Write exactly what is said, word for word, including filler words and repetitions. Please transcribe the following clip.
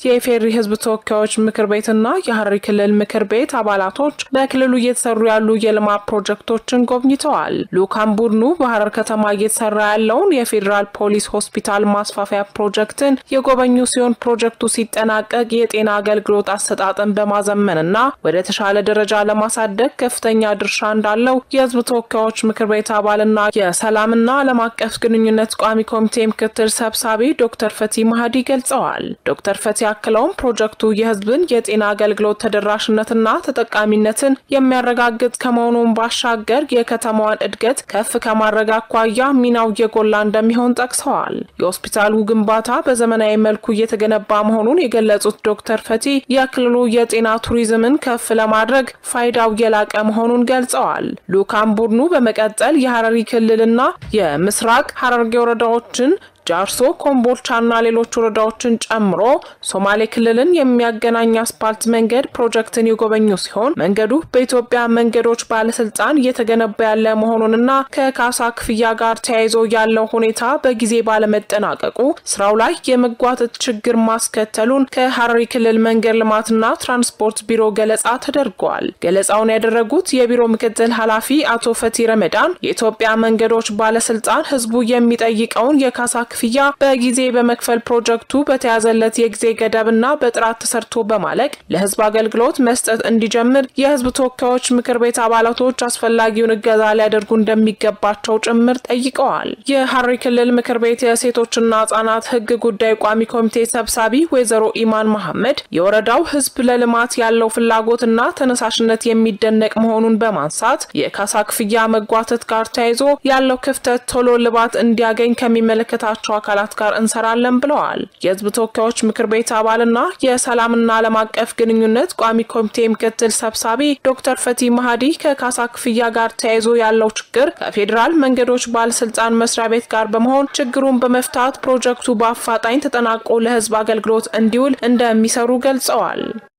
የፌሪ ህዝብ ተወካዮች ምክር ቤትና የሐረሪ ክልል ምክር ቤት አባላቶች በክልሉ እየተሰሩ ያሉ የልማት ፕሮጀክቶችን ጎብኝተዋል። ሉካን ቡድኑ በሐረር ከተማ እየተሰራ ያለውን የፌደራል ፖሊስ ሆስፒታል ማስፋፊያ ፕሮጀክትን የጎበኙ ሲሆን ፕሮጀክቱ ሲጠናቀቅ የጤና አገልግሎት አሰጣጥን በማዘመንና ወደ ተሻለ ደረጃ ለማሳደግ ከፍተኛ ድርሻ እንዳለው የህዝብ ተወካዮች ምክር ቤት አባልና የሰላምና ዓለም አቀፍ ግንኙነት ቋሚ ኮሚቴ ምክትል ሰብሳቢ ዶክተር ፈቲ ማህዲ ገልጸዋል። ዶክተር ፈቲ አክለውም ፕሮጀክቱ የህዝብን የጤና አገልግሎት ተደራሽነትና ተጠቃሚነትን የሚያረጋግጥ ከመሆኑም ባሻገር የከተማዋን እድገት ከፍ ከማድረግ አኳያ ሚናው የጎላ እንደሚሆን ጠቅሰዋል። የሆስፒታሉ ግንባታ በዘመናዊ መልኩ እየተገነባ መሆኑን የገለጹት ዶክተር ፈቲ የክልሉ የጤና ቱሪዝምን ከፍ ለማድረግ ፋይዳው የላቀ መሆኑን ገልጸዋል። ሉካን ቡድኑ በመቀጠል የሐረሪ ክልልና የምስራቅ ሐረርጌ ወረዳዎችን ጃርሶ ኮምቦልቻና ሌሎች ወረዳዎችን ጨምሮ ሶማሌ ክልልን የሚያገናኝ አስፓልት መንገድ ፕሮጀክትን የጎበኙ ሲሆን መንገዱ በኢትዮጵያ መንገዶች ባለስልጣን እየተገነባ ያለ መሆኑንና ከካሳ ክፍያ ጋር ተያይዞ ያለው ሁኔታ በጊዜ ባለመጠናቀቁ ስራው ላይ የመጓተት ችግር ማስከተሉን ከሐረሪ ክልል መንገድ ልማትና ትራንስፖርት ቢሮ ገለጻ ተደርጓል። ገለጻውን ያደረጉት የቢሮ ምክትል ኃላፊ አቶ ፈቲ ረመዳን የኢትዮጵያ መንገዶች ባለስልጣን ህዝቡ የሚጠይቀውን የካሳ ክፍያ በጊዜ በመክፈል ፕሮጀክቱ በተያዘለት የጊዜ ገደብና በጥራት ተሰርቶ በማለቅ ለህዝብ አገልግሎት መስጠት እንዲጀምር የህዝብ ተወካዮች ምክር ቤት አባላቶች አስፈላጊውን እገዛ ሊያደርጉ እንደሚገባቸው ጭምር ጠይቀዋል። የሐረሪ ክልል ምክር ቤት የሴቶችና ህጻናት ህግ ጉዳይ ቋሚ ኮሚቴ ሰብሳቢ ወይዘሮ ኢማን መሐመድ የወረዳው ህዝብ ለልማት ያለው ፍላጎትና ተነሳሽነት የሚደነቅ መሆኑን በማንሳት የካሳ ክፍያ መጓተት ጋር ተያይዞ ያለው ክፍተት ቶሎ ልባት እንዲያገኝ ከሚመለከታቸው አካላት ጋር እንሰራለን ብለዋል። የህዝብ ተወካዮች ምክር ቤት አባልና የሰላምና ዓለም አቀፍ ግንኙነት ቋሚ ኮሚቴ ምክትል ሰብሳቢ ዶክተር ፈቲ ማህዲ ከካሳ ክፍያ ጋር ተያይዞ ያለው ችግር ከፌደራል መንገዶች ባለስልጣን መስሪያ ቤት ጋር በመሆን ችግሩን በመፍታት ፕሮጀክቱ በአፋጣኝ ተጠናቆ ለህዝብ አገልግሎት እንዲውል እንደሚሰሩ ገልጸዋል።